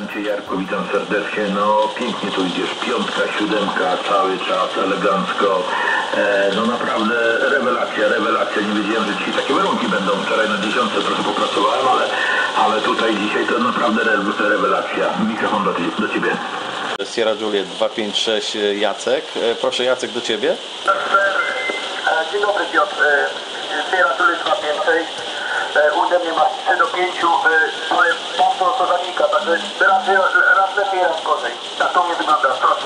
Witam Cię, Jarku, witam serdecznie. No pięknie tu idziesz, piątka, siódemka, cały czas, elegancko. No naprawdę rewelacja. Nie wiedziałem, że dzisiaj takie warunki będą. Wczoraj na 10 trochę popracowałem, ale tutaj dzisiaj to naprawdę rewelacja. Mikrofon do Ciebie. Sierra Juliet 256 Jacek. Proszę Jacek, do Ciebie. Dzień dobry Piotr. Sierra Juliet 256. Ode mnie masz 3 do 5, ale mocno to zanika, także raz lepiej, raz gorzej. Tak to mnie wygląda, proszę.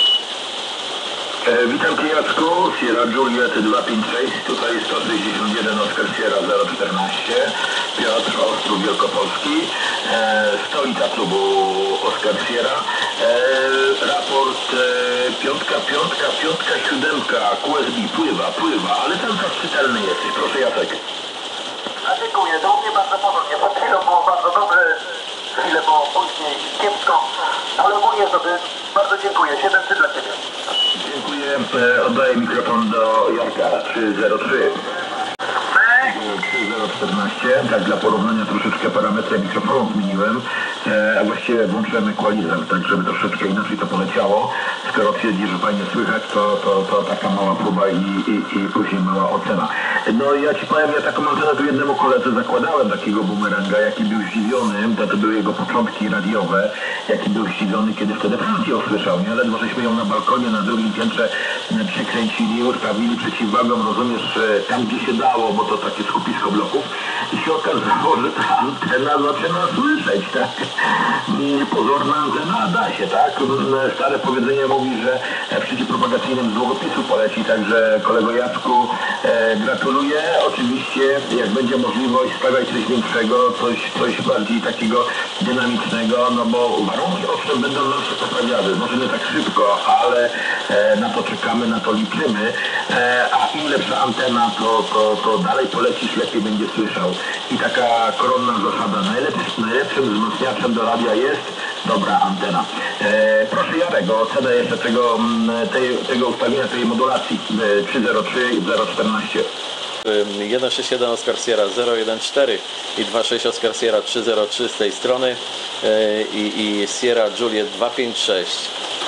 Witam Cię, Jacku, Sierra Juliet 256, tutaj 161 Oscar Sierra 014, Piotr, Ostrów Wielkopolski, stolica klubu Oscar Sierra, raport piątka, siódemka, QSB pływa, ale cały czas czytelny jesteś, proszę Jacek. A dziękuję, do mnie bardzo podobnie, przed chwilą było bardzo dobre, chwilę było później kiepsko, ale ogólnie jest dobry, bardzo dziękuję, 7-3 dla Ciebie. Dziękuję, oddaję mikrofon do Jarka 303. 3014, tak dla porównania troszeczkę parametry mikrofonu zmieniłem, a właściwie włączyłem equalizer, tak żeby troszeczkę inaczej to poleciało. Skoro twierdzi, że fajnie słychać, to taka mała próba i później mała ocena. No ja Ci powiem, ja taką antenę tu jednemu koledze zakładałem, takiego bumeranga, jaki był zdziwiony, to były jego początki radiowe, jaki był zdziwiony, kiedy wtedy Francję usłyszał, nie? Ledwo żeśmy ją na balkonie, na drugim piętrze przykręcili, ustawili przeciwwagą, rozumiesz, tam gdzie się dało, bo to takie skupisko bloków, i się okazało, że ta antena zaczyna słyszeć, tak? Pozorna antena da się, tak? Stare powiedzenie mówi, że w szczycie propagacyjnym z długopisu poleci, także kolego Jacku, gratuluję. Oczywiście, jak będzie możliwość, stawiaj coś większego, coś bardziej takiego dynamicznego, no bo warunki owszem będą nam się poprawiały, może nie tak szybko, ale na to czekamy, na to liczymy, a im lepsza antena, to dalej polecisz, lepiej będzie słyszał. I taka koronna zasada, najlepszym wzmacniaczem do radia jest dobra antena. Proszę Jarek o ocenę jeszcze tego ustawienia, tej modulacji 303 i 014. 161 Oscar Sierra 014 i 26 Oscar Sierra 303 z tej strony i Sierra Juliet 256.